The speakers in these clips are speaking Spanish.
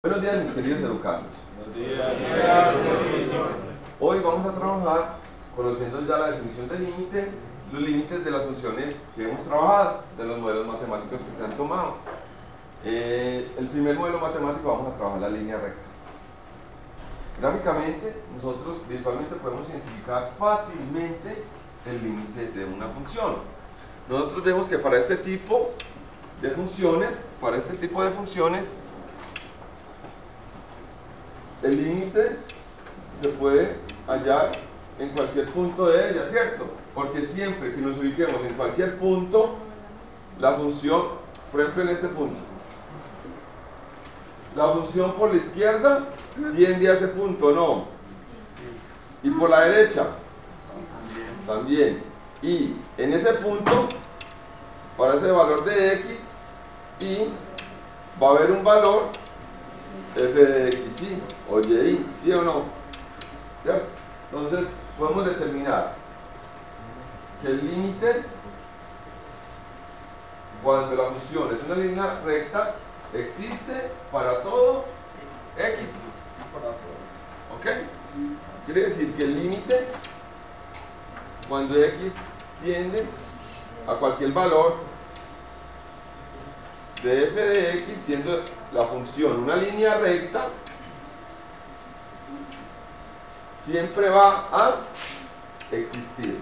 Buenos días, mis queridos educandos. Buenos días. Hoy vamos a trabajar conociendo ya la definición del límite, los límites de las funciones que hemos trabajado, de los modelos matemáticos que se han tomado. El primer modelo matemático vamos a trabajar la línea recta. Gráficamente, nosotros visualmente podemos identificar fácilmente el límite de una función. Nosotros vemos que para este tipo de funciones, el límite se puede hallar en cualquier punto de ella, ¿cierto? Porque siempre que nos ubiquemos en cualquier punto, la función, por ejemplo en este punto, la función por la izquierda tiende a ese punto, ¿no? Y por la derecha, también. Y en ese punto, para ese valor de x, y va a haber un valor f de x, ¿sí? O y, ¿sí o no? ¿Cierto? Entonces, podemos determinar que el límite, cuando la función es una línea recta, existe para todo x. ¿Ok? Quiere decir que el límite, cuando x tiende a cualquier valor de f de x, siendo la función una línea recta, siempre va a existir.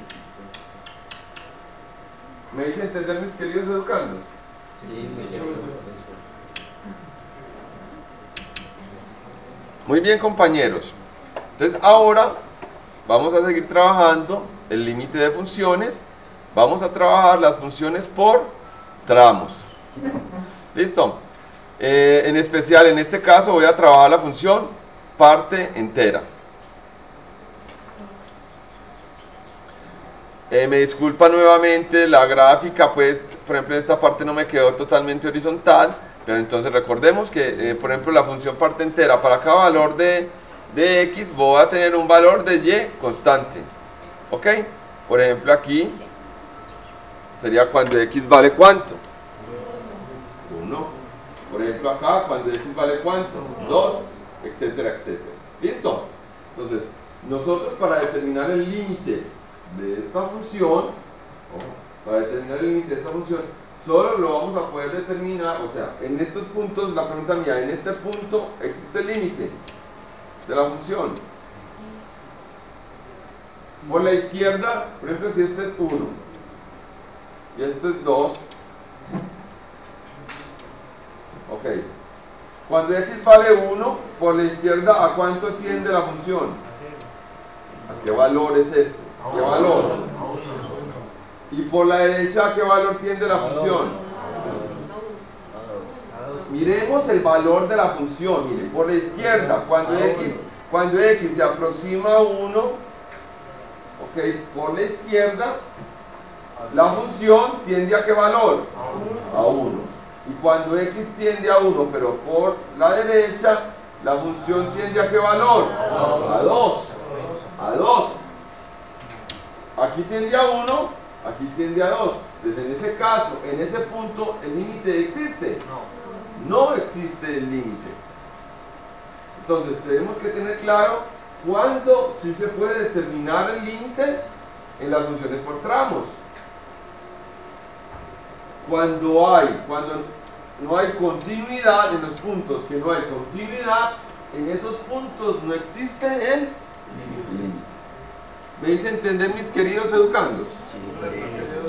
¿Me hice entender, mis queridos educandos? Sí, Muy bien, compañeros. Entonces ahora vamos a seguir trabajando el límite de funciones. Vamos a trabajar las funciones por tramos. ¿Listo? En especial en este caso voy a trabajar la función parte entera. Me disculpa nuevamente la gráfica, pues por ejemplo en esta parte no me quedó totalmente horizontal, pero entonces recordemos que por ejemplo la función parte entera, para cada valor de x voy a tener un valor de y constante. ¿Ok? Por ejemplo aquí sería cuando x vale ¿cuánto? 1. Por ejemplo acá, cuando x vale ¿cuánto? 2, etcétera, etcétera. ¿Listo? Entonces, nosotros para determinar el límite de esta función, solo lo vamos a poder determinar, o sea, en estos puntos, la pregunta mía, en este punto existe el límite de la función. Por la izquierda, por ejemplo, si este es 1 y este es 2, ok. Cuando x vale 1, por la izquierda, ¿a cuánto tiende la función? ¿A qué valor es este? ¿Qué valor? Y por la derecha, ¿a qué valor tiende la función? Miremos el valor de la función. Mire, por la izquierda, cuando x se aproxima a 1, ok, por la izquierda, la función tiende a qué valor? A 1. Y cuando x tiende a 1, pero por la derecha, la función tiende a qué valor? A 2. A 2. Aquí tiende a 1, aquí tiende a 2. Entonces en ese caso, en ese punto, ¿el límite existe? No existe el límite. Entonces tenemos que tener claro cuándo sí se puede determinar el límite en las funciones por tramos. Cuando no hay continuidad en los puntos que no hay continuidad, en esos puntos no existe el límite. ¿Me hice entender, mis queridos educandos? Sí.